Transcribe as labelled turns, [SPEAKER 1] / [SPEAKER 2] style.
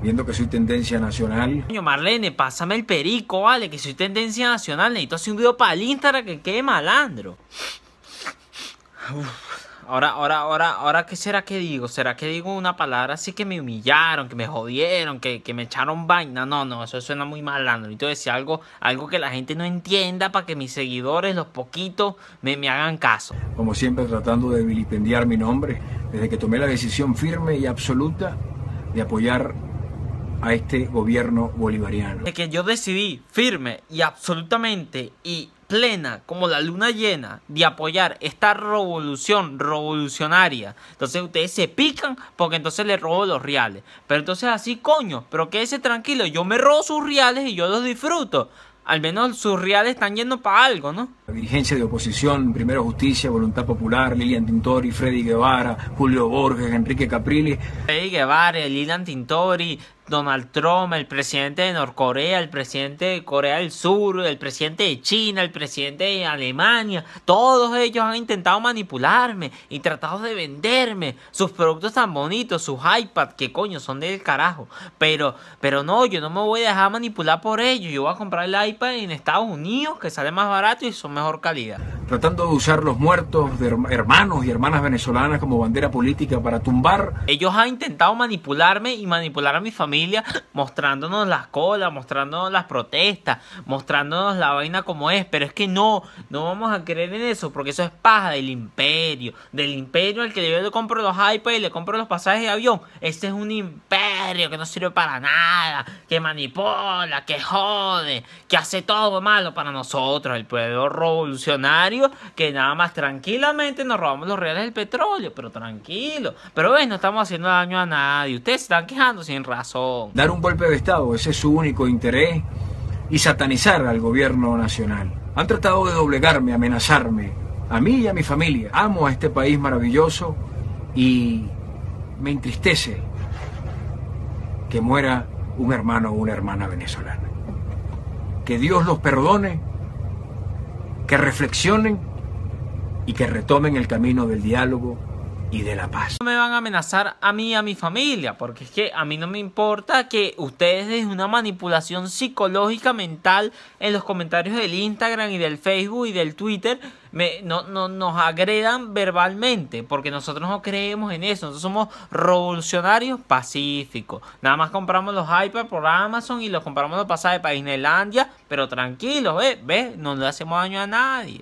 [SPEAKER 1] viendo que soy tendencia nacional.
[SPEAKER 2] Coño, Marlene, pásame el perico, vale, que soy tendencia nacional. Necesito hacer un video para el Instagram que quede malandro. Uf. Ahora, ¿qué será que digo? ¿Será que digo una palabra así que me humillaron, que me jodieron, que me echaron vaina? No, eso suena muy malandro. Entonces decir algo que la gente no entienda para que mis seguidores, los poquitos, me hagan caso.
[SPEAKER 1] Como siempre, tratando de vilipendiar mi nombre, desde que tomé la decisión firme y absoluta de apoyar a este gobierno bolivariano.
[SPEAKER 2] De que yo decidí firme y absolutamente y plena como la luna llena de apoyar esta revolución revolucionaria. Entonces ustedes se pican porque entonces les robo los reales. Pero entonces así, coño, pero quédese tranquilo, yo me robo sus reales y yo los disfruto. Al menos sus reales están yendo para algo, ¿no?
[SPEAKER 1] La dirigencia de oposición, Primero Justicia, Voluntad Popular, Lilian Tintori, Freddy Guevara, Julio Borges, Enrique Capriles.
[SPEAKER 2] Freddy Guevara, Lilian Tintori, Donald Trump, el presidente de Norcorea, el presidente de Corea del Sur, el presidente de China, el presidente de Alemania, todos ellos han intentado manipularme y tratado de venderme sus productos tan bonitos, sus iPads, que coño son del carajo. Pero no, yo no me voy a dejar manipular por ellos. Yo voy a comprar el iPad en Estados Unidos, que sale más barato y son mejor calidad.
[SPEAKER 1] Tratando de usar los muertos de hermanos y hermanas venezolanas como bandera política para tumbar.
[SPEAKER 2] Ellos han intentado manipularme y manipular a mi familia, mostrándonos las colas, mostrándonos las protestas, mostrándonos la vaina como es. Pero es que no vamos a creer en eso, porque eso es paja del imperio al que yo le compro los iPads y le compro los pasajes de avión. Ese es un imperio que no sirve para nada, que manipula, que jode, que hace todo malo para nosotros, el pueblo revolucionario, que nada más tranquilamente nos robamos los reales del petróleo, pero tranquilo. Pero ves, no estamos haciendo daño a nadie. Ustedes se están quejando sin razón.
[SPEAKER 1] Dar un golpe de Estado, ese es su único interés, y satanizar al gobierno nacional. Han tratado de doblegarme, amenazarme, a mí y a mi familia. Amo a este país maravilloso y me entristece que muera un hermano o una hermana venezolana. Que Dios los perdone, que reflexionen y que retomen el camino del diálogo y de la paz.
[SPEAKER 2] No me van a amenazar a mí y a mi familia, porque es que a mí no me importa que ustedes desde una manipulación psicológica mental en los comentarios del Instagram y del Facebook y del Twitter nos agredan verbalmente, porque nosotros no creemos en eso. Nosotros somos revolucionarios pacíficos. Nada más compramos los iPads por Amazon y los compramos los pasajes para Disneylandia, pero tranquilos, no le hacemos daño a nadie.